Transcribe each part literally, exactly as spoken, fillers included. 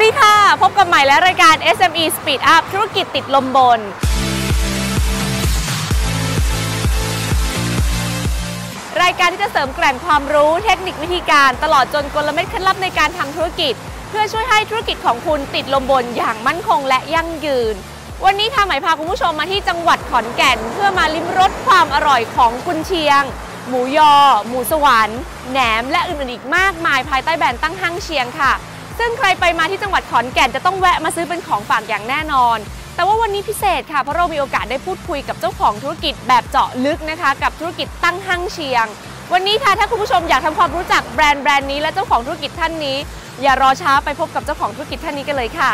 ดีค่ะพบกับใหม่และรายการ เอส เอ็ม อี Speed Up ธุรกิจติดลมบนรายการที่จะเสริมแกร่งความรู้เทคนิควิธีการตลอดจนกลเม็ดเคล็ดลับในการทำธุรกิจเพื่อช่วยให้ธุรกิจของคุณติดลมบนอย่างมั่นคงและยั่งยืนวันนี้ค่ะใหม่พาคุณผู้ชมมาที่จังหวัดขอนแก่นเพื่อมาลิ้มรสความอร่อยของกุนเชียงหมูยอหมูสวรรค์แหนมและอื่นๆอีกมากมายภายใต้แบรนด์ตั้งห้างเชียงค่ะซึ่งใครไปมาที่จังหวัดขอนแก่นจะต้องแวะมาซื้อเป็นของฝากอย่างแน่นอนแต่ว่าวันนี้พิเศษค่ะเพราะเรามีโอกาสได้พูดคุยกับเจ้าของธุรกิจแบบเจาะลึกนะคะกับธุรกิจตั้งห้างเชียงวันนี้ค่ะถ้าคุณผู้ชมอยากทำความรู้จักแบรนด์แบรนด์นี้และเจ้าของธุรกิจท่านนี้อย่ารอช้าไปพบกับเจ้าของธุรกิจท่านนี้กันเลยค่ะ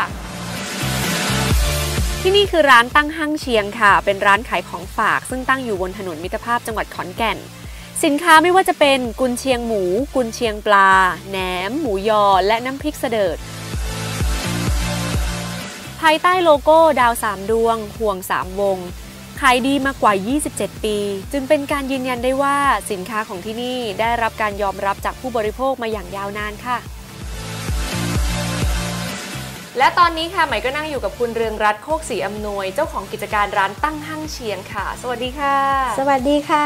ที่นี่คือร้านตั้งห้างเชียงค่ะเป็นร้านขายของฝากซึ่งตั้งอยู่บนถนนมิตรภาพจังหวัดขอนแก่นสินค้าไม่ว่าจะเป็นกุนเชียงหมูกุนเชียงปลาแหนมหมูยอและน้ำพริกเสดิร์ดภายใต้โลโก้ดาวสามดวงห่วงสามวงขายดีมากกว่ายี่สิบเจ็ดปีจึงเป็นการยืนยันได้ว่าสินค้าของที่นี่ได้รับการยอมรับจากผู้บริโภคมาอย่างยาวนานค่ะและตอนนี้ค่ะใหม่ก็นั่งอยู่กับคุณเรืองรัตน์โคกศรีอำนวยเจ้าของกิจการร้านตั้งห้างเชียงค่ะสวัสดีค่ะสวัสดีค่ะ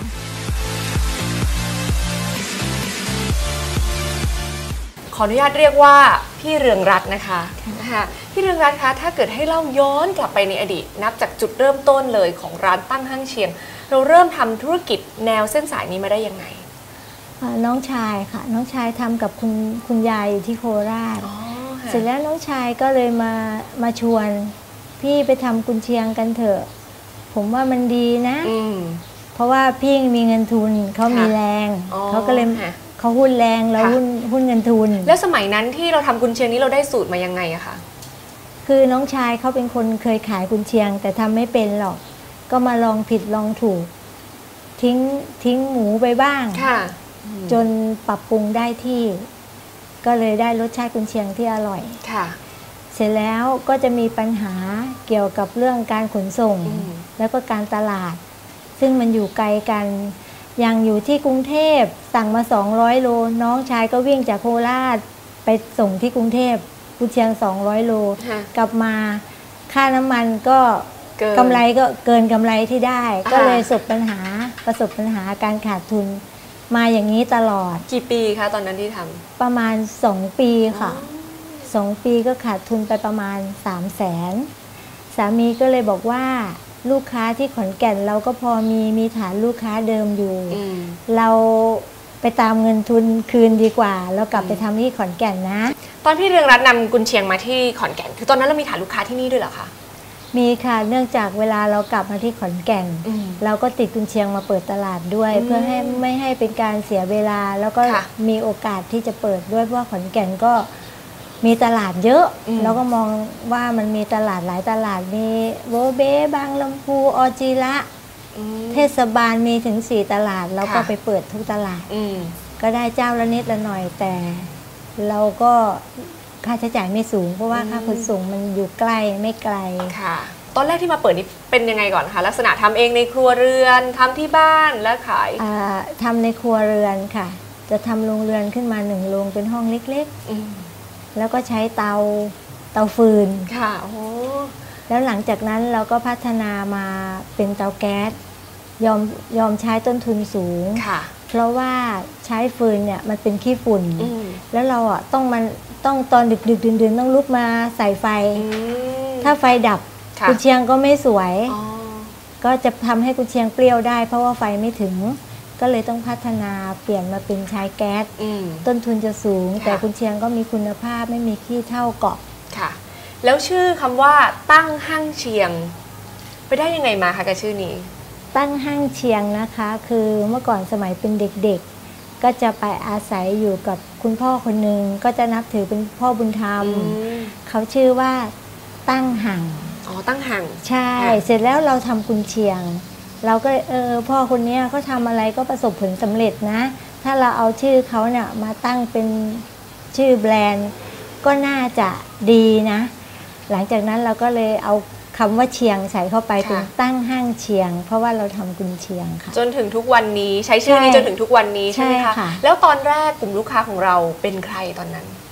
ขออนุญาตเรียกว่าพี่เรืองรัตน์นะคะนะคะพี่เรืองรัตน์คะถ้าเกิดให้เล่าย้อนกลับไปในอดีตนับจากจุดเริ่มต้นเลยของร้านตั้งห้างเชียงเราเริ่มทำธุรกิจแนวเส้นสายนี้มาได้ยังไงน้องชายค่ะน้องชายทำกับคุณคุณยายอยู่ที่โคราชเสร็จแล้วน้องชายก็เลยมามาชวนพี่ไปทำกุนเชียงกันเถอะผมว่ามันดีนะเพราะว่าพี่มีเงินทุนเขามีแรงเขาก็เลยเขาหุ้นแรงแล้วหุ้นหุ้นเงินทุนแล้วสมัยนั้นที่เราทำกุนเชียงนี้เราได้สูตรมายังไงอะคะคือน้องชายเขาเป็นคนเคยขายกุนเชียงแต่ทำไม่เป็นหรอกก็มาลองผิดลองถูกทิ้งทิ้งหมูไปบ้างจนปรับปรุงได้ที่ก็เลยได้รสชาติกุนเชียงที่อร่อยค่ะเสร็จแล้วก็จะมีปัญหาเกี่ยวกับเรื่องการขนส่งแล้วก็การตลาดซึ่งมันอยู่ไกลกันอย่างอยู่ที่กรุงเทพสั่งมาสองร้อยโลน้องชายก็วิ่งจากโคราชไปส่งที่กรุงเทพกุนเชียงสองร้อยโลกลับมาค่าน้ำมันก็กำไรก็เกินกำไรที่ได้ก็เลยประสบปัญหาประสบปัญหาการขาดทุนมาอย่างนี้ตลอดกี่ปีคะตอนนั้นที่ทำประมาณสองปีค่ะสองปีก็ขาดทุนไปประมาณสามแสนสามีก็เลยบอกว่าลูกค้าที่ขอนแก่นเราก็พอมีมีฐานลูกค้าเดิมอยู่เราไปตามเงินทุนคืนดีกว่าเรากลับไปทำที่ขอนแก่นนะตอนพี่เรืองรัตน์นำกุนเชียงมาที่ขอนแก่นคือตอนนั้นเรามีฐานลูกค้าที่นี่ด้วยเหรอคะมีค่ะเนื่องจากเวลาเรากลับมาที่ขอนแก่นเราก็ติดกุนเชียงมาเปิดตลาดด้วยเพื่อให้ไม่ให้เป็นการเสียเวลาแล้วก็มีโอกาสที่จะเปิดด้วยเพราะว่าขอนแก่นก็มีตลาดเยอะแล้วก็มองว่ามันมีตลาดหลายตลาดมีโบเบ้บางลำพูออจิระเทศบาลมีถึงสี่ตลาดเราก็ไปเปิดทุกตลาดก็ได้เจ้าละนิดละหน่อยแต่เราก็ค่าใช้จ่ายไม่สูงเพราะว่าค่าขนส่งมันอยู่ใกล้ไม่ไกลค่ะตอนแรกที่มาเปิดนี่เป็นยังไงก่อนคะลักษณะทำเองในครัวเรือนทำที่บ้านแล้วขายทำในครัวเรือนค่ะจะทำโรงเรือนขึ้นมาหนึ่งโรงเป็นห้องเล็กๆแล้วก็ใช้เตาเตาฟืนค่ะโอ้แล้วหลังจากนั้นเราก็พัฒนามาเป็นเตาแก๊สยอมยอมใช้ต้นทุนสูงค่ะเพราะว่าใช้ฟืนเนี่ยมันเป็นขี้ฝุ่นแล้วเราอ่ะต้องมันต้องตอนดึกดึกดื่นๆต้องลุกมาใส่ไฟถ้าไฟดับกุนเชียงก็ไม่สวยก็จะทำให้กุนเชียงเปรี้ยวได้เพราะว่าไฟไม่ถึงก็เลยต้องพัฒนาเปลี่ยนมาเป็นใช้แก๊สต้นทุนจะสูงแต่กุนเชียงก็มีคุณภาพไม่มีขี้เถ้าเกาะค่ะแล้วชื่อคำว่าตั้งห้างเชียงไปได้ยังไงมาคะกับชื่อนี้ตั้งห้างเชียงนะคะคือเมื่อก่อนสมัยเป็นเด็กๆก็จะไปอาศัยอยู่กับคุณพ่อคนหนึ่งก็จะนับถือเป็นพ่อบุญธรรมเขาชื่อว่าตั้งห่างอ๋อตั้งห่างใช่เสร็จแล้วเราทำกุนเชียงเราก็เออพ่อคนนี้เขาทำอะไรก็ประสบผลสำเร็จนะถ้าเราเอาชื่อเขาเนี่ยมาตั้งเป็นชื่อแบรนด์ก็น่าจะดีนะหลังจากนั้นเราก็เลยเอาคำว่าเชียงใส่เข้าไปเป็นตั้งห้างเชียงเพราะว่าเราทำกุนเชียงค่ะจนถึงทุกวันนี้ใช้ชื่อนี้จนถึงทุกวันนี้ใช่ไหมคะแล้วตอนแรกกลุ่มลูกค้าของเราเป็นใครตอนนั้น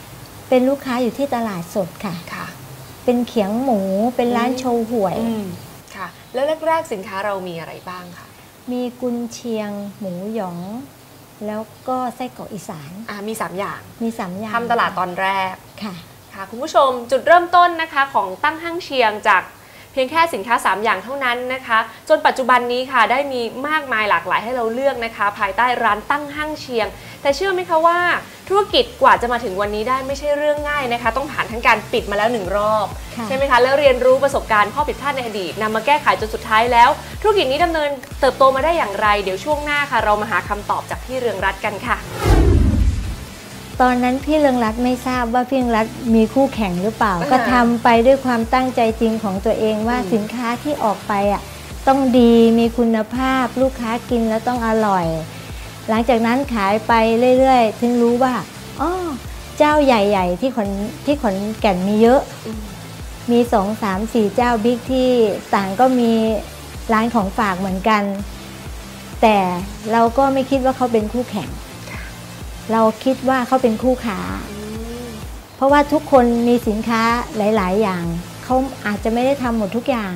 เป็นลูกค้าอยู่ที่ตลาดสดค่ะค่ะเป็นเขียงหมูเป็นร้านโชว์หวยค่ะแล้วแรกๆสินค้าเรามีอะไรบ้างคะมีกุนเชียงหมูหยองแล้วก็ไส้กรอกอีสานอ่ามีสามอย่างมีสามอย่างทำตลาดตอนแรกค่ะค่ะคุณผู้ชมจุดเริ่มต้นนะคะของตั้งห้างเชียงจากเพียงแค่สินค้าสามอย่างเท่านั้นนะคะจนปัจจุบันนี้ค่ะได้มีมากมายหลากหลายให้เราเลือกนะคะภายใต้ร้านตั้งห้างเชียงแต่เชื่อไหมคะว่าธุรกิจกว่าจะมาถึงวันนี้ได้ไม่ใช่เรื่องง่ายนะคะต้องผ่านทั้งการปิดมาแล้วหนึ่งรอบใช่ไหมคะแล้วเรียนรู้ประสบการณ์ข้อผิดพลาดในอดีตนำมาแก้ไขจนสุดท้ายแล้วธุรกิจนี้ดำเนินเติบโตมาได้อย่างไรเดี๋ยวช่วงหน้าค่ะเรามาหาคำตอบจากพี่เรืองรัตน์กันค่ะตอนนั้นพี่เรืองรัตน์ไม่ทราบว่าพี่เรืองรัตน์มีคู่แข่งหรือเปล่าก็ทำไปด้วยความตั้งใจจริงของตัวเองว่าสินค้าที่ออกไปอ่ะต้องดีมีคุณภาพลูกค้ากินแล้วต้องอร่อยหลังจากนั้นขายไปเรื่อยๆถึงรู้ว่าอ๋อเจ้าใหญ่ๆที่ขอนที่ขอนแก่นมีเยอะมีสองสามสี่เจ้าบิ๊กที่ต่างก็มีร้านของฝากเหมือนกันแต่เราก็ไม่คิดว่าเขาเป็นคู่แข่งเราคิดว่าเขาเป็นคู่ค้าเพราะว่าทุกคนมีสินค้าหลายๆอย่างเขาอาจจะไม่ได้ทำหมดทุกอย่าง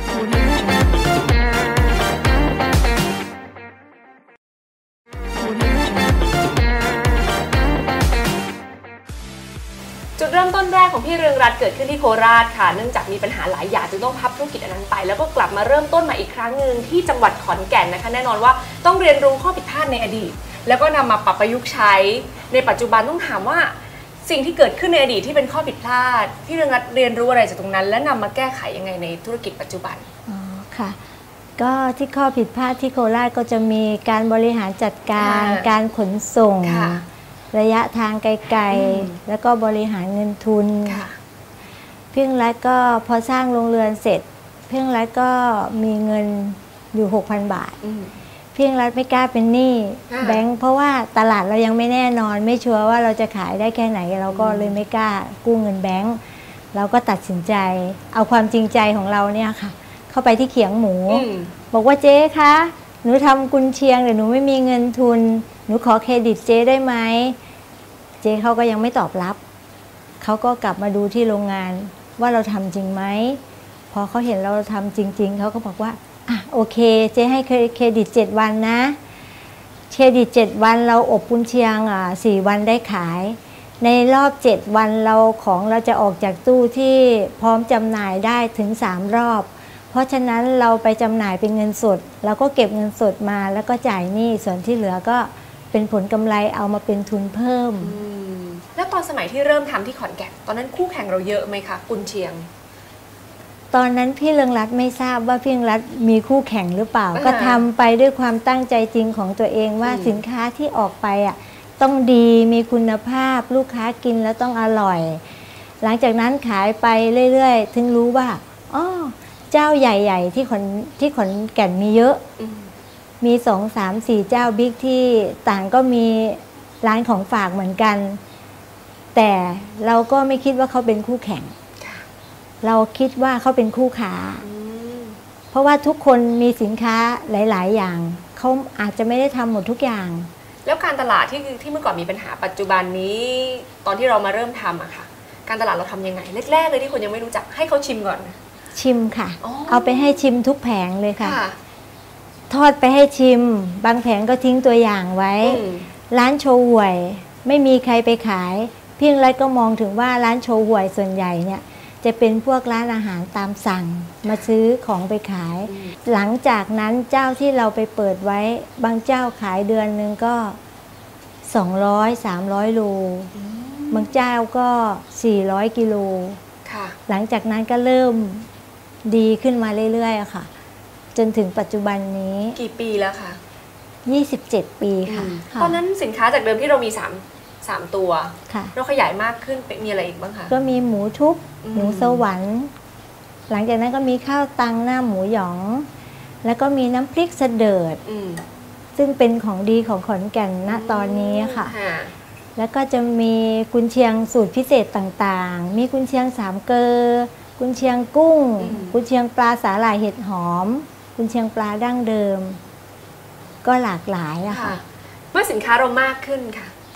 จุดเริ่มต้นแรกของพี่เรืองรัตน์เกิดขึ้นที่โคราชค่ะเนื่องจากมีปัญหาหลายอย่างจึงต้องพับธุรกิจอันนั้นไปแล้วก็กลับมาเริ่มต้นใหม่อีกครั้งหนึ่งที่จังหวัดขอนแก่นนะคะแน่นอนว่าต้องเรียนรู้ข้อผิดพลาดในอดีตแล้วก็นำมาปรับประยุกต์ใช้ในปัจจุบันต้องถามว่าสิ่งที่เกิดขึ้นในอดีตที่เป็นข้อผิดพลาดพี่เรืองรัตน์เรียนรู้อะไรจากตรงนั้นและนำมาแก้ไขยังไงในธุรกิจปัจจุบันอ๋อค่ะก็ที่ข้อผิดพลาดที่โคราชก็จะมีการบริหารจัดการการขนส่งระยะทางไกลๆแล้วก็บริหารเงินทุนพี่เรืองรัตน์ก็พอสร้างโรงเรือนเสร็จพี่เรืองรัตน์ก็มีเงินอยู่ หกพัน บาทพี่เรืองรัตน์ไม่กล้าเป็นหนี้แบงค์เพราะว่าตลาดเรายังไม่แน่นอนไม่ชัวร์ว่าเราจะขายได้แค่ไหนเราก็เลยไม่กล้ากู้เงินแบงค์เราก็ตัดสินใจเอาความจริงใจของเราเนี่ยค่ะเข้าไปที่เขียงหมูบอกว่าเจ๊คะหนูทำกุนเชียงแต่หนูไม่มีเงินทุนหนูขอเครดิตเจ๊ได้ไหมเจ๊เขาก็ยังไม่ตอบรับเขาก็กลับมาดูที่โรงงานว่าเราทำจริงไหมพอเขาเห็นเราทำจริงๆเขาก็บอกว่าอ่ะโอเคเจ๊ให้เครดิตเจ็ดวันนะเครดิตเจ็ดวันเราอบกุนเชียงอ่ะสี่วันได้ขายในรอบเจ็ดวันเราของเราจะออกจากตู้ที่พร้อมจำหน่ายได้ถึงสามรอบเพราะฉะนั้นเราไปจำหน่ายเป็นเงินสดเราก็เก็บเงินสดมาแล้วก็จ่ายหนี้ส่วนที่เหลือก็เป็นผลกำไรเอามาเป็นทุนเพิ่มแล้วตอนสมัยที่เริ่มทำที่ขอนแก่นตอนนั้นคู่แข่งเราเยอะไหมคะกุนเชียงตอนนั้นพี่เรืองรัตน์ไม่ทราบว่าพี่เรืองรัตน์มีคู่แข่งหรือเปล่าก็ทำไปด้วยความตั้งใจจริงของตัวเองว่าสินค้าที่ออกไปอ่ะต้องดีมีคุณภาพลูกค้ากินแล้วต้องอร่อยหลังจากนั้นขายไปเรื่อยๆถึงรู้ว่าอ๋อเจ้าใหญ่ๆที่ขอนที่ขอนแก่นมีเยอะมีสองสามสี่เจ้าบิ๊กที่ต่างก็มีร้านของฝากเหมือนกันแต่เราก็ไม่คิดว่าเขาเป็นคู่แข่งเราคิดว่าเขาเป็นคู่ค้าเพราะว่าทุกคนมีสินค้าหลายๆอย่างเขาอาจจะไม่ได้ทำหมดทุกอย่างแล้วการตลาดที่ที่เมื่อก่อนมีปัญหาปัจจุบันนี้ตอนที่เรามาเริ่มทำอะค่ะการตลาดเราทำยังไงแรกๆเลยที่คนยังไม่รู้จักให้เขาชิมก่อนชิมค่ะเอาไปให้ชิมทุกแผงเลยค่ะทอดไปให้ชิมบางแผงก็ทิ้งตัวอย่างไว้ร้านโชว์หวยไม่มีใครไปขายพี่เรืองรัตน์ก็มองถึงว่าร้านโชว์หวยส่วนใหญ่เนี่ยจะเป็นพวกร้านอาหารตามสั่งมาซื้อของไปขายหลังจากนั้นเจ้าที่เราไปเปิดไว้บางเจ้าขายเดือนนึงก็สองร้อย สามร้อยโลบางเจ้าก็สี่ร้อยกิโลหลังจากนั้นก็เริ่มดีขึ้นมาเรื่อยๆอะค่ะจนถึงปัจจุบันนี้กี่ปีแล้วคะยี่สิบเจ็ดปีค่ะตอนนั้นสินค้าจากเดิมที่เรามีสามสามตัวเราขยายมากขึ้นมีอะไรอีกบ้างคะก็มีหมูทุบหมูสวรรค์หลังจากนั้นก็มีข้าวตังหน้าหมูหยองแล้วก็มีน้ำพริกเสดิร์ดซึ่งเป็นของดีของขอนแก่นณตอนนี้ค่ะแล้วก็จะมีกุนเชียงสูตรพิเศษต่างๆมีกุนเชียงสามเกลอกุนเชียงกุ้งกุนเชียงปลาสาหร่ายเห็ดหอมกุนเชียงปลาดั้งเดิมก็หลากหลายอะค่ะเมื่อสินค้าเรามากขึ้นค่ะ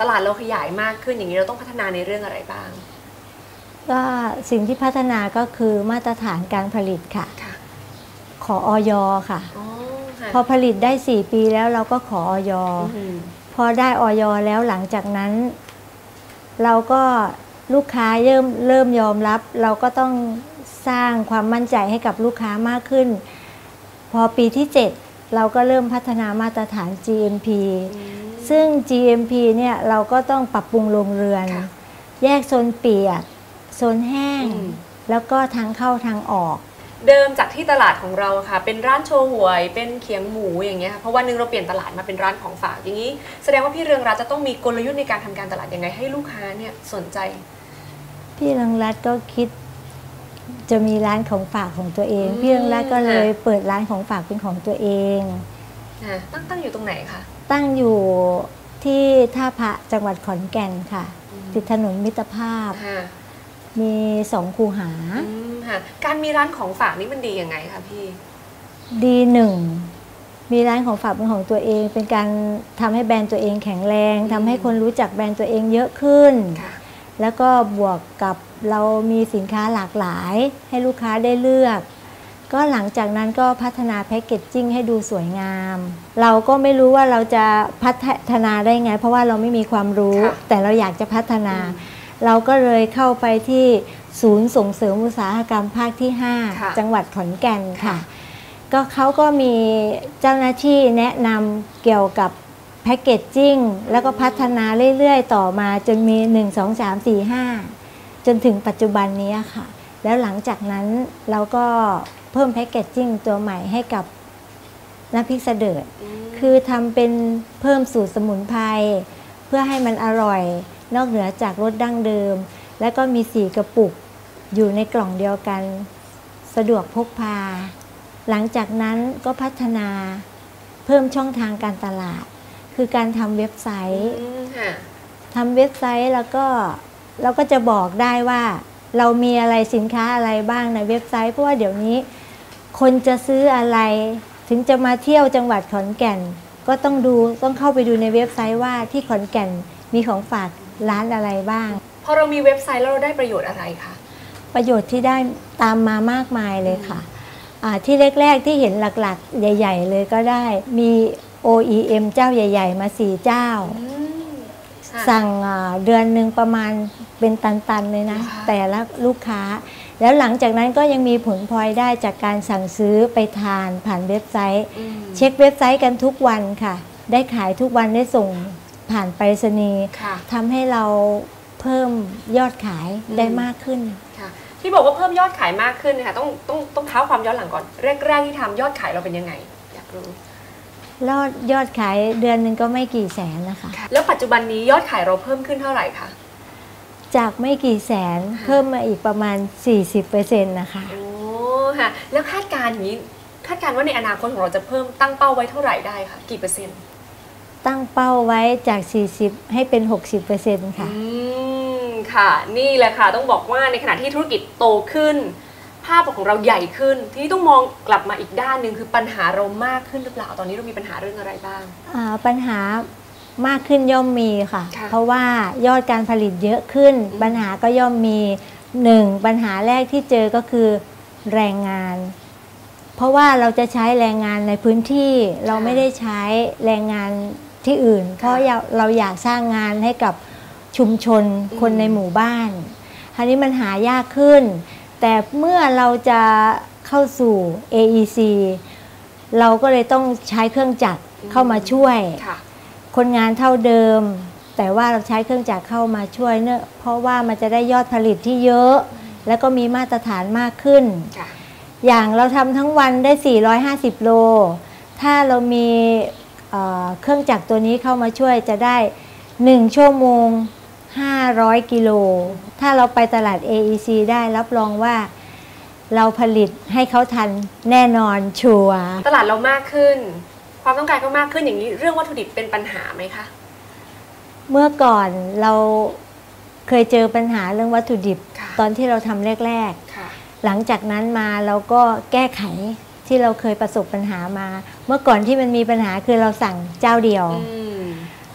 ตลาดเราขยายมากขึ้นอย่างนี้เราต้องพัฒนาในเรื่องอะไรบ้างก็สิ่งที่พัฒนาก็คือมาตรฐานการผลิตค่ะขอ อย.ค่ะพอผลิตได้สี่ปีแล้วเราก็ขอ อย.พอได้ อย.แล้วหลังจากนั้นเราก็ลูกค้าเริ่มเริ่มยอมรับเราก็ต้องสร้างความมั่นใจให้กับลูกค้ามากขึ้นพอปีที่เจ็ดเราก็เริ่มพัฒนามาตรฐาน จี เอ็ม พี ซึ่ง จี เอ็ม พี เนี่ยเราก็ต้องปรับปรุงโรงเรือนแยกโซนเปียกโซนแห้งแล้วก็ทางเข้าทางออกเดิมจากที่ตลาดของเราค่ะเป็นร้านโชว์หวยเป็นเขียงหมูอย่างเงี้ยค่ะเพราะวันนึงเราเปลี่ยนตลาดมาเป็นร้านของฝากอย่างนี้แสดงว่าพี่เรืองรัตน์จะต้องมีกลยุทธ์ในการทำการตลาดยังไงให้ลูกค้าเนี่ยสนใจพี่เรืองรัตน์ก็คิดจะมีร้านของฝากของตัวเองพี่เรืองรัตน์ก็เลยเปิดร้านของฝากเป็นของตัวเองตั้งตั้งอยู่ตรงไหนคะตั้งอยู่ที่ท่าพระจังหวัดขอนแก่นค่ะติดถนนมิตรภาพมีสองคูหาการมีร้านของฝากนี่มันดียังไงคะพี่ดีหนึ่งมีร้านของฝากเป็นของตัวเองเป็นการทำให้แบรนด์ตัวเองแข็งแรงทำให้คนรู้จักแบรนด์ตัวเองเยอะขึ้นแล้วก็บวกกับเรามีสินค้าหลากหลายให้ลูกค้าได้เลือกก็หลังจากนั้นก็พัฒนาแพ็กเกจจิ้งให้ดูสวยงามเราก็ไม่รู้ว่าเราจะพัฒนาได้ไงเพราะว่าเราไม่มีความรู้แต่เราอยากจะพัฒนาเราก็เลยเข้าไปที่ศูนย์ส่งเสริมอุตสาหกรรมภาคที่ห้าจังหวัดขอนแก่นค่ะก็เขาก็มีเจ้าหน้าที่แนะนำเกี่ยวกับแพ็กเกจจิ้งแล้วก็พัฒนาเรื่อยๆต่อมาจนมีหนึ่ง สอง สาม สี่ ห้าจนถึงปัจจุบันนี้ค่ะแล้วหลังจากนั้นเราก็เพิ่มแพ็กเกจจิ้งตัวใหม่ให้กับน้ำพริกเสดิร์ดคือทำเป็นเพิ่มสูตรสมุนไพรเพื่อให้มันอร่อยนอกเหนือจากรสดั้งเดิมแล้วก็มีสี่กระปุกอยู่ในกล่องเดียวกันสะดวกพกพาหลังจากนั้นก็พัฒนาเพิ่มช่องทางการตลาดคือการทำเว็บไซต์ทำเว็บไซต์แล้วก็เราก็จะบอกได้ว่าเรามีอะไรสินค้าอะไรบ้างในเว็บไซต์เพราะว่าเดี๋ยวนี้คนจะซื้ออะไรถึงจะมาเที่ยวจังหวัดขอนแก่นก็ต้องดูต้องเข้าไปดูในเว็บไซต์ว่าที่ขอนแก่นมีของฝากร้านอะไรบ้างพอเรามีเว็บไซต์แล้วเราได้ประโยชน์อะไรคะประโยชน์ที่ได้ตามมามากมายเลยค่ะที่แรกๆที่เห็นหลักๆใหญ่ๆเลยก็ได้มี โอ อี เอ็ม เจ้าใหญ่ๆมาสี่เจ้าสั่งเดือนหนึ่งประมาณเป็นตันๆเลยนะแต่ละลูกค้าแล้วหลังจากนั้นก็ยังมีผลพลอยได้จากการสั่งซื้อไปทานผ่านเว็บไซต์เช็คเว็บไซต์กันทุกวันค่ะได้ขายทุกวันได้ส่งผ่านไปรษณีย์ทำให้เราเพิ่มยอดขายได้มากขึ้นที่บอกว่าเพิ่มยอดขายมากขึ้นนะคะต้องต้องต้องเท้าความย้อนหลังก่อนแรกๆที่ทำยอดขายเราเป็นยังไงอยากรู้ยอดยอดขายเดือนหนึ่งก็ไม่กี่แสนนะคะแล้วปัจจุบันนี้ยอดขายเราเพิ่มขึ้นเท่าไหร่คะจากไม่กี่แสนเพิ่มมาอีกประมาณ สี่สิบเปอร์เซ็นต์ นะคะโอ้ค่ะแล้วคาดการณ์นี้คาดการณ์ว่าในอนาคตของเราจะเพิ่มตั้งเป้าไว้เท่าไหร่ได้คะกี่เปอร์เซ็นต์ตั้งเป้าไว้จากสี่สิบให้เป็น หกสิบเปอร์เซ็นต์ ค่ะอืมค่ะนี่แหละค่ะต้องบอกว่าในขณะที่ธุรกิจโตขึ้นภาพของเราใหญ่ขึ้นทีนี้ต้องมองกลับมาอีกด้านหนึ่งคือปัญหาเรามากขึ้นหรือเปล่าตอนนี้เรามีปัญหาเรื่องอะไรบ้างปัญหามากขึ้นย่อมมีค่ะเพราะว่ายอดการผลิตเยอะขึ้นปัญหาก็ย่อมมีหนึ่งปัญหาแรกที่เจอก็คือแรงงานเพราะว่าเราจะใช้แรงงานในพื้นที่เราไม่ได้ใช้แรงงานที่อื่นเพราะเราอยากสร้างงานให้กับชุมชนคนในหมู่บ้านคราวนี้มันหายากขึ้นแต่เมื่อเราจะเข้าสู่ เอ อี ซี เราก็เลยต้องใช้เครื่องจักรเข้ามาช่วยคนงานเท่าเดิมแต่ว่าเราใช้เครื่องจักรเข้ามาช่วยเนื่องเพราะว่ามันจะได้ยอดผลิตที่เยอะแล้วก็มีมาตรฐานมากขึ้นอย่างเราทำทั้งวันได้สี่ร้อยห้าสิบโลถ้าเรามีเครื่องจักรตัวนี้เข้ามาช่วยจะได้หนึ่งชั่วโมงห้าร้อยกิโลถ้าเราไปตลาด เอ อี ซี ได้รับรองว่าเราผลิตให้เขาทันแน่นอนชัวร์ตลาดเรามากขึ้นความต้องการก็มากขึ้นอย่างนี้เรื่องวัตถุดิบเป็นปัญหาไหมคะเมื่อก่อนเราเคยเจอปัญหาเรื่องวัตถุดิบตอนที่เราทำแรกๆหลังจากนั้นมาเราก็แก้ไขที่เราเคยประสบปัญหามาเมื่อก่อนที่มันมีปัญหาคือเราสั่งเจ้าเดียว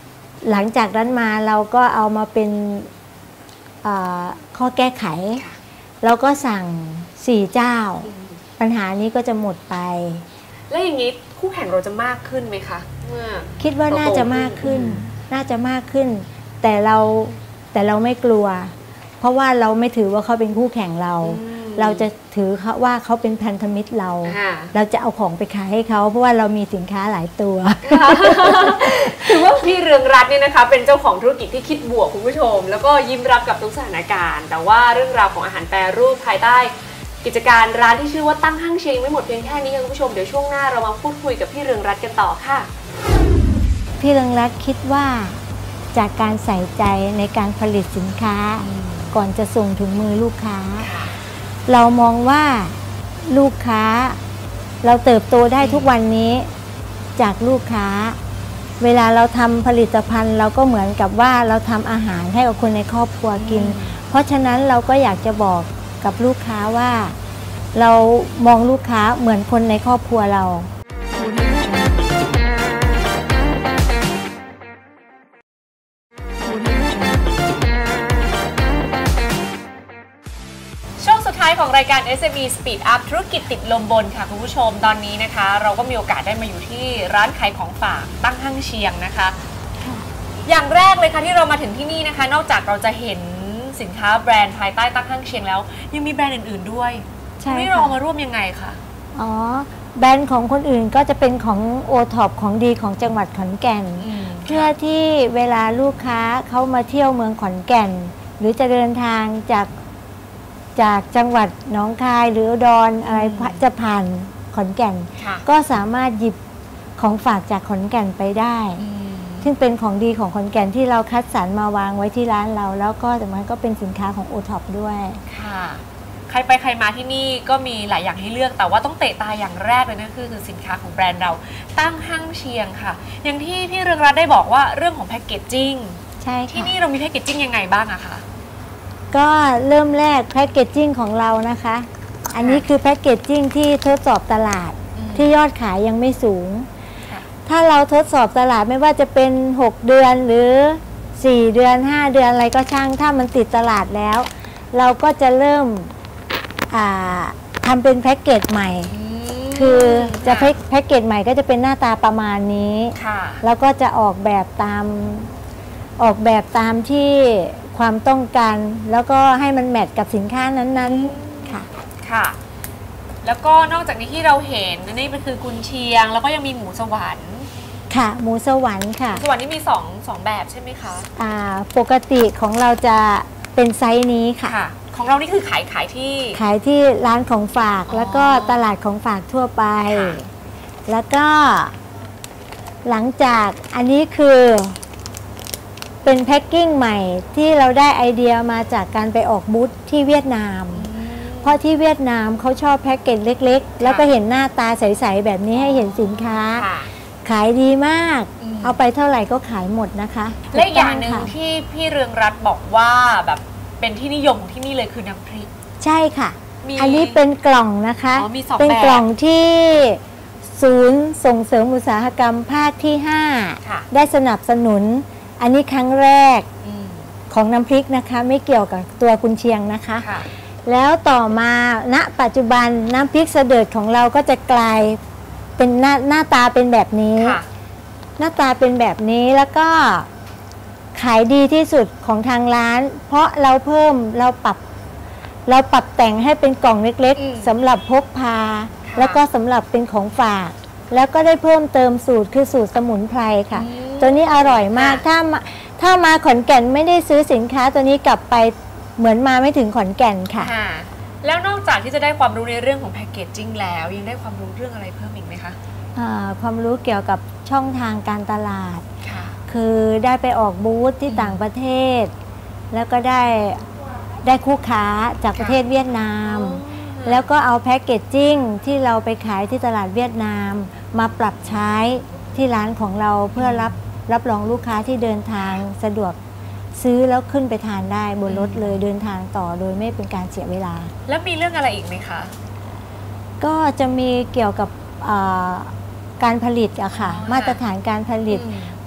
หลังจากนั้นมาเราก็เอามาเป็นข้อแก้ไขเราก็สั่งสี่เจ้าปัญหานี้ก็จะหมดไปแล้วอย่างนี้คู่แข่งเราจะมากขึ้นไหมคะเมื่อคิดว่าน่าจะมากขึ้นน่าจะมากขึ้นแต่เราแต่เราไม่กลัวเพราะว่าเราไม่ถือว่าเขาเป็นคู่แข่งเราเราจะถือว่าเขาเป็นพันธมิตรเราเราจะเอาของไปขายให้เขาเพราะว่าเรามีสินค้าหลายตัวถือว่าพี่เรืองรัตน์เนี่ยนะคะเป็นเจ้าของธุรกิจที่คิดบวกคุณผู้ชมแล้วก็ยิ้มรับกับทุกสถานการณ์แต่ว่าเรื่องราวของอาหารแปรรูปภายใต้กิจการร้านที่ชื่อว่าตั้งห้างเชียงไม่หมดเพียงแค่นี้ค่ะคุณผู้ชมเดี๋ยวช่วงหน้าเรามาพูดคุยกับพี่เรืองรัตน์กันต่อค่ะพี่เรืองรัตน์คิดว่าจากการใส่ใจในการผลิตสินค้าก่อนจะส่งถึงมือลูกค้าเรามองว่าลูกค้าเราเติบโตได้ทุกวันนี้จากลูกค้าเวลาเราทำผลิตภัณฑ์เราก็เหมือนกับว่าเราทำอาหารให้กับคนในครอบครัวกินเพราะฉะนั้นเราก็อยากจะบอกกับลูกค้าว่าเรามองลูกค้าเหมือนคนในครอบครัวเราของรายการ เอส เอ็ม อี Speed Up ธุรกิจติดลมบนค่ะคุณผู้ชมตอนนี้นะคะเราก็มีโอกาสได้มาอยู่ที่ร้านขายของฝากตั้งห้างเชียงนะคะอย่างแรกเลยค่ะที่เรามาถึงที่นี่นะคะนอกจากเราจะเห็นสินค้าแบรนด์ภายใต้ตั้งห้างเชียงแล้วยังมีแบรนด์อื่นๆด้วยนี่เรามาร่วมยังไงคะอ๋อแบรนด์ของคนอื่นก็จะเป็นของโอท็อปของดีของจังหวัดขอนแก่นเพื่อที่เวลาลูกค้าเขามาเที่ยวเมืองขอนแก่นหรือจะเดินทางจากจากจังหวัดหนองคายหรืออุดรอะไรจะผ่านขอนแก่นก็สามารถหยิบของฝากจากขอนแก่นไปได้ซึ่งเป็นของดีของขอนแก่นที่เราคัดสรรมาวางไว้ที่ร้านเราแล้วก็แต่มันก็เป็นสินค้าของโอท็อปด้วยค่ะใครไปใครมาที่นี่ก็มีหลายอย่างให้เลือกแต่ว่าต้องเตะตาอย่างแรกเลยนั่นคือคือสินค้าของแบรนด์เราตั้งห้างเชียงค่ะอย่างที่พี่เรืองรัตน์ได้บอกว่าเรื่องของแพคเกจจิ้งใช่ค่ะที่นี่เรามีแพคเกจจิ้งยังไงบ้างอะคะก็เริ่มแรกแพ็กเกจจิ้งของเรานะคะอันนี้คือแพ็กเกจจิ้งที่ทดสอบตลาดที่ยอดขายยังไม่สูงถ้าเราทดสอบตลาดไม่ว่าจะเป็นหกเดือนหรือสี่เดือนห้าเดือนอะไรก็ช่างถ้ามันติดตลาดแล้วเราก็จะเริ่มทำเป็นแพ็กเกจใหม่คือจะแพ็กเกจใหม่ก็จะเป็นหน้าตาประมาณนี้แล้วก็จะออกแบบตามออกแบบตามที่ความต้องการแล้วก็ให้มันแมทกับสินค้านั้นๆค่ะค่ะแล้วก็นอกจากนี้ที่เราเห็นนี่เป็นคือกุนเชียงแล้วก็ยังมีหมูสวรรค์ค่ะหมูสวรรค์ค่ะสวรรค์นี่มีสองสองแบบใช่ไหมคะอ่าปกติของเราจะเป็นไซส์นี้ค่ะของเรานี่คือขายขายที่ขายที่ร้านของฝากแล้วก็ตลาดของฝากทั่วไปแล้วก็หลังจากอันนี้คือเป็นแพ็กกิ้งใหม่ที่เราได้ไอเดียมาจากการไปออกบูธที่เวียดนามเพราะที่เวียดนามเขาชอบแพ็กเกจเล็กๆแล้วก็เห็นหน้าตาใสๆแบบนี้ให้เห็นสินค้าขายดีมากเอาไปเท่าไหร่ก็ขายหมดนะคะและอย่างหนึ่งที่พี่เรืองรัตน์บอกว่าแบบเป็นที่นิยมของที่นี่เลยคือน้ำพริกใช่ค่ะอันนี้เป็นกล่องนะคะเป็นกล่องที่ศูนย์ส่งเสริมอุตสาหกรรมภาคที่ห้าได้สนับสนุนอันนี้ครั้งแรกของน้ำพริกนะคะไม่เกี่ยวกับตัวกุนเชียงนะคะแล้วต่อมาณปัจจุบันน้ำพริกเสดิร์ดของเราก็จะกลายเป็นหน้าหน้าตาเป็นแบบนี้หน้าตาเป็นแบบนี้แล้วก็ขายดีที่สุดของทางร้านเพราะเราเพิ่มเราปรับเราปรับแต่งให้เป็นกล่องเล็กๆสำหรับพกพาแล้วก็สำหรับเป็นของฝากแล้วก็ได้เพิ่มเติมสูตรคือสูตรสมุนไพรค่ะตัวนี้อร่อยมากถ้าถ้ามาขอนแก่นไม่ได้ซื้อสินค้าตัวนี้กลับไปเหมือนมาไม่ถึงขอนแก่นค่ะแล้วนอกจากที่จะได้ความรู้ในเรื่องของแพคเกจจิ้งแล้วยังได้ความรู้เรื่องอะไรเพิ่มอีกไหมคะความรู้เกี่ยวกับช่องทางการตลาดคือได้ไปออกบูธที่ต่างประเทศแล้วก็ได้ได้คู่ค้าจากประเทศเวียดนามแล้วก็เอาแพคเกจจิ้งที่เราไปขายที่ตลาดเวียดนามมาปรับใช้ที่ร้านของเราเพื่อรับรับรองลูกค้าที่เดินทางสะดวกซื้อแล้วขึ้นไปทานได้บนรถเลยเดินทางต่อโดยไม่เป็นการเสียเวลาแล้วมีเรื่องอะไรอีกไหมคะก็จะมีเกี่ยวกับการผลิตอะค่ะมาตรฐานการผลิตค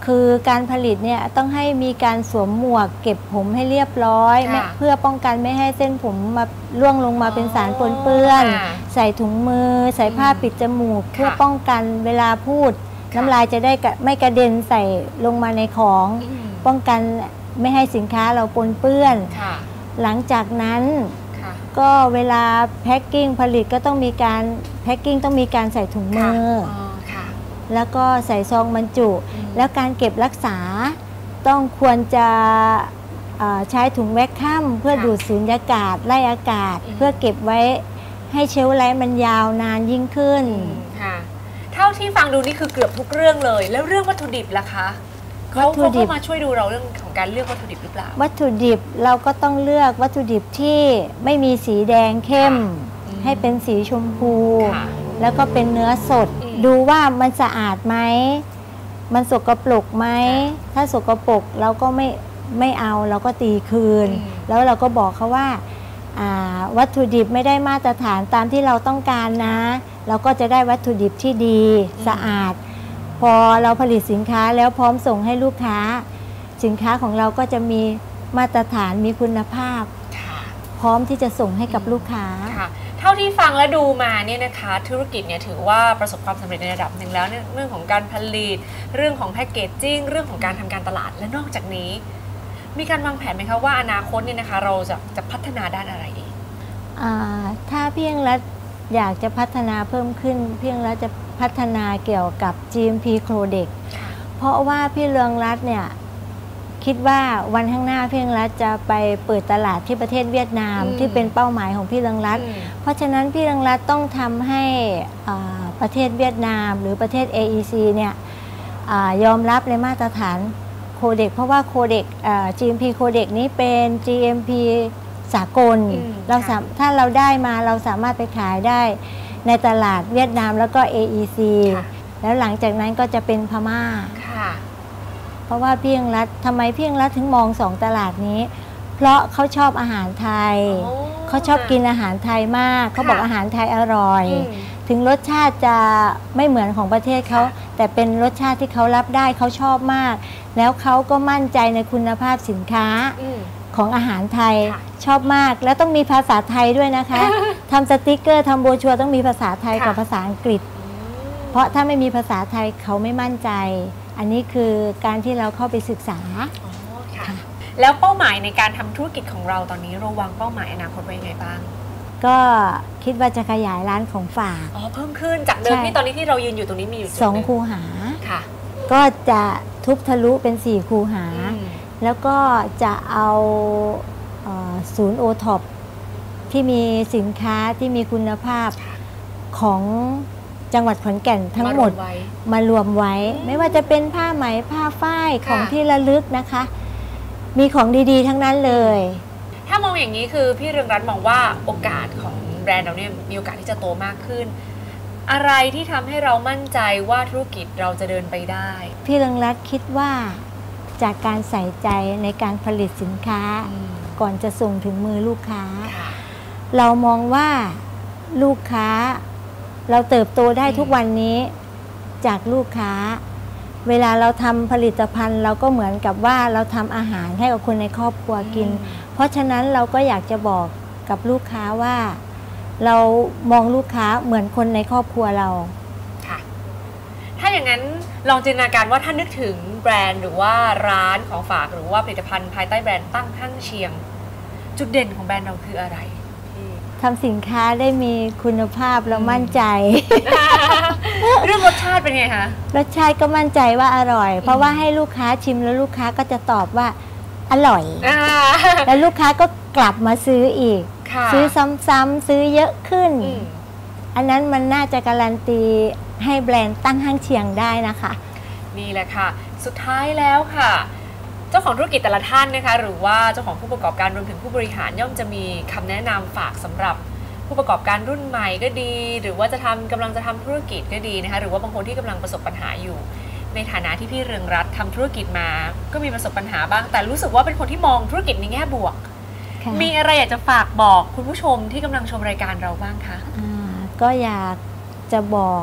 คือการผลิตเนี่ยต้องให้มีการสวมหมวกเก็บผมให้เรียบร้อยเพื่อป้องกันไม่ให้เส้นผมมาร่วงลงมาเป็นสารปนเปื้อนใส่ถุงมือใส่ผ้าปิดจมูกเพื่อป้องกันเวลาพูดน้ำลายจะได้ไม่กระเด็นใส่ลงมาในของป้องกันไม่ให้สินค้าเราปนเปื้อนหลังจากนั้นก็เวลาแพ็คกิ้งผลิตก็ต้องมีการแพ็คกิ้งต้องมีการใส่ถุงมือแล้วก็ใส่ซองบรรจุแล้วการเก็บรักษาต้องควรจะใช้ถุงแวคคัมเพื่อดูดสูญญากาศไล่อากาศเพื่อเก็บไว้ให้เชลฟ์ไลฟ์มันยาวนานยิ่งขึ้นค่ะเท่าที่ฟังดูนี่คือเกือบทุกเรื่องเลยแล้วเรื่องวัตถุดิบล่ะคะเขาเขาเข้ามาช่วยดูเราเรื่องของการเลือกวัตถุดิบหรือเปล่าวัตถุดิบเราก็ต้องเลือกวัตถุดิบที่ไม่มีสีแดงเข้มให้เป็นสีชมพูแล้วก็เป็นเนื้อสดดูว่ามันสะอาดไหมมันสกปรกไหมถ้าสกปรกเราก็ไม่ไม่เอาเราก็ตีคืนแล้วเราก็บอกเขาว่าวัตถุดิบไม่ได้มาตรฐานตามที่เราต้องการนะเราก็จะได้วัตถุดิบที่ดีสะอาดพอเราผลิตสินค้าแล้วพร้อมส่งให้ลูกค้าสินค้าของเราก็จะมีมาตรฐานมีคุณภาพพร้อมที่จะส่งให้กับลูกค้าเท่าที่ฟังและดูมาเนี่ยนะคะธุรกิจเนี่ยถือว่าประสบความสำเร็จในระดับหนึ่งแล้วเรื่องของการผลิตเรื่องของแพคเกจจิ้งเรื่องของการทำการตลาดและนอกจากนี้มีการวางแผนไหมคะว่าอนาคตเนี่ยนะคะเราจะจะพัฒนาด้านอะไรอีกถ้าเพียงรัฐอยากจะพัฒนาเพิ่มขึ้นเพียงรัฐจะพัฒนาเกี่ยวกับ จี เอ็ม พี Codex เพราะว่าพี่เรืองรัตน์เนี่ยคิดว่าวันข้างหน้าพี่เรืองรัตน์จะไปเปิดตลาดที่ประเทศเวียดนามที่เป็นเป้าหมายของพี่เรืองรัตน์เพราะฉะนั้นพี่เรืองรัตน์ต้องทำให้ประเทศเวียดนามหรือประเทศ เอ อี ซี เนี่ยยอมรับในมาตรฐานโคเด็กเพราะว่าโคเด็ก จี เอ็ม พี โคเด็กนี้เป็น จี เอ็ม พี สากลเราถ้าเราได้มาเราสามารถไปขายได้ในตลาดเวียดนามแล้วก็ เอ อี ซี แล้วหลังจากนั้นก็จะเป็นพม่าเพราะว่าพี่เรืองรัตน์ทำไมพี่เรืองรัตน์ถึงมองสองตลาดนี้เพราะเขาชอบอาหารไทยเขาชอบกินอาหารไทยมากเขาบอกอาหารไทยอร่อยถึงรสชาติจะไม่เหมือนของประเทศเขาแต่เป็นรสชาติที่เขารับได้เขาชอบมากแล้วเขาก็มั่นใจในคุณภาพสินค้าของอาหารไทยชอบมากแล้วต้องมีภาษาไทยด้วยนะคะทำสติกเกอร์ทำโบรชัวร์ต้องมีภาษาไทยกับภาษาอังกฤษเพราะถ้าไม่มีภาษาไทยเขาไม่มั่นใจอันนี้คือการที่เราเข้าไปศึกษาแล้วเป้าหมายในการทำธุรกิจของเราตอนนี้เราวางเป้าหมายอนาคตไว้ยังไงบ้างก็คิดว่าจะขยายร้านของฝากอ๋อเพิ่มขึ้นจากเดิมที่ตอนนี้ที่เรายืนอยู่ตรงนี้มีอยู่สองคูหาค่ะก็จะทุบทะลุเป็นสี่คูหาแล้วก็จะเอาศูนย์โอท็อปที่มีสินค้าที่มีคุณภาพของจังหวัดขอนแก่นทั้งหมดมารวมไว้ไม่ว่าจะเป็นผ้าไหมผ้าฝ้ายของที่ระลึกนะคะมีของดีๆทั้งนั้นเลยถ้ามองอย่างนี้คือพี่เรืองรัตน์มองว่าโอกาสของแบรนด์เราเนี่ยมีโอกาสที่จะโตมากขึ้นอะไรที่ทำให้เรามั่นใจว่าธุรกิจเราจะเดินไปได้พี่เรืองรัตน์คิดว่าจากการใส่ใจในการผลิตสินค้าก่อนจะส่งถึงมือลูกค้าเรามองว่าลูกค้าเราเติบโตได้ทุกวันนี้จากลูกค้าเวลาเราทำผลิตภัณฑ์เราก็เหมือนกับว่าเราทำอาหารให้กับคนในครอบครัวกินเพราะฉะนั้นเราก็อยากจะบอกกับลูกค้าว่าเรามองลูกค้าเหมือนคนในครอบครัวเราค่ะถ้าอย่างนั้นลองจินตนาการว่าถ้านึกถึงแบรนด์หรือว่าร้านของฝากหรือว่าผลิตภัณฑ์ภายใต้แบรนด์ตั้งห้างเชียงจุดเด่นของแบรนด์เราคืออะไรทำสินค้าได้มีคุณภาพแล้วมั่นใจเรื่องรสชาติเป็นไงคะรสชาติก็มั่นใจว่าอร่อยเพราะว่าให้ลูกค้าชิมแล้วลูกค้าก็จะตอบว่าอร่อยแล้วลูกค้าก็กลับมาซื้ออีกซื้อซ้ำๆซื้อเยอะขึ้นอันนั้นมันน่าจะการันตีให้แบรนด์ตั้งห้างเชียงได้นะคะนี่แหละค่ะสุดท้ายแล้วค่ะเจ้าของธุรกิจแต่ละท่านนะคะหรือว่าเจ้าของผู้ประกอบการรวมถึงผู้บริหารย่อมจะมีคำแนะนำฝากสำหรับผู้ประกอบการรุ่นใหม่ก็ดีหรือว่าจะทำกำลังจะทำธุรกิจก็ดีนะคะหรือว่าบางคนที่กำลังประสบปัญหาอยู่ในฐานะที่พี่เรืองรัตน์ทำธุรกิจมาก็มีประสบปัญหาบ้างแต่รู้สึกว่าเป็นคนที่มองธุรกิจในแง่บวกมีอะไรอยากจะฝากบอกคุณผู้ชมที่กำลังชมรายการเราบ้างคะก็อยากจะบอก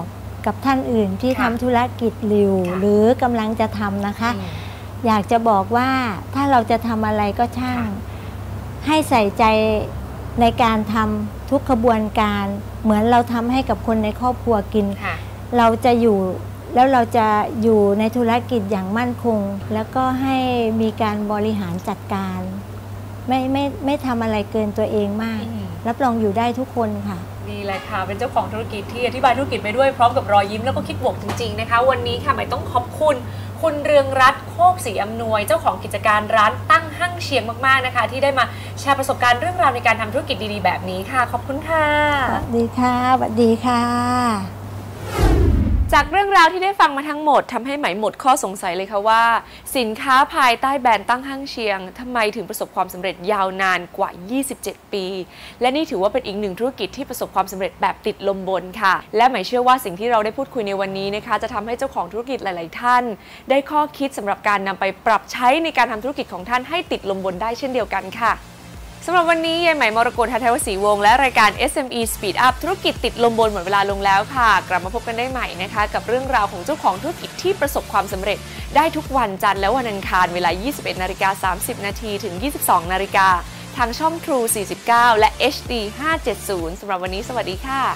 กับท่านอื่นที่ทำธุรกิจอยู่หรือกำลังจะทำนะคะอยากจะบอกว่าถ้าเราจะทำอะไรก็ช่างให้ใส่ใจในการทำทุกขบวนการเหมือนเราทำให้กับคนในครอบครัวกินเราจะอยู่แล้วเราจะอยู่ในธุรกิจอย่างมั่นคงแล้วก็ให้มีการบริหารจัดการไม่ไม่ไม่ทำอะไรเกินตัวเองมากรับรองอยู่ได้ทุกคนค่ะนี่แหละค่ะเป็นเจ้าของธุรกิจที่อธิบายธุรกิจไปด้วยพร้อมกับรอยยิ้มแล้วก็คิดบวกจริงๆนะคะวันนี้ค่ะหมายต้องขอบคุณคุณเรืองรัตน์โคกศรีอำนวยเจ้าของกิจการร้านตั้งหั่งเชียงมากๆนะคะที่ได้มาแชร์ประสบการณ์เรื่องราวในการทำธุรกิจดีๆแบบนี้ค่ะขอบคุณค่ะสวัสดีค่ะสวัสดีค่ะจากเรื่องราวที่ได้ฟังมาทั้งหมดทำให้ไหมหมดข้อสงสัยเลยค่ะว่าสินค้าภายใต้แบรนด์ตั้งหั่งเชียงทำไมถึงประสบความสำเร็จยาวนานกว่ายี่สิบเจ็ดปีและนี่ถือว่าเป็นอีกหนึ่งธุรกิจที่ประสบความสำเร็จแบบติดลมบนค่ะและไหมเชื่อว่าสิ่งที่เราได้พูดคุยในวันนี้นะคะจะทำให้เจ้าของธุรกิจหลายๆท่านได้ข้อคิดสำหรับการนำไปปรับใช้ในการทำธุรกิจของท่านให้ติดลมบนได้เช่นเดียวกันค่ะสำหรับวันนี้ยายไหมมรกต หัทไทยวศรีวงศ์และรายการ เอส เอ็ม อี Speed Up ธุรกิจติดลมบนหมดเวลาลงแล้วค่ะกลับมาพบกันได้ใหม่นะคะกับเรื่องราวของเจ้าของธุรกิจที่ประสบความสำเร็จได้ทุกวันจันทร์และวันอังคารเวลา ยี่สิบเอ็ดนาฬิกาสามสิบนาทีถึง ยี่สิบสองนาฬิกาทางช่อง True สี่สิบเก้า และ เอช ดี ห้าเจ็ดศูนย์สำหรับวันนี้สวัสดีค่ะ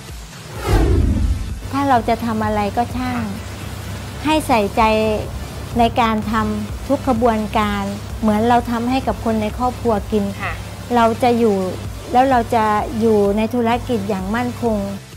ถ้าเราจะทำอะไรก็ช่างให้ใส่ใจในการทำทุกขบวนการเหมือนเราทำให้กับคนในครอบครัวกินเราจะอยู่แล้วเราจะอยู่ในธุรกิจอย่างมั่นคง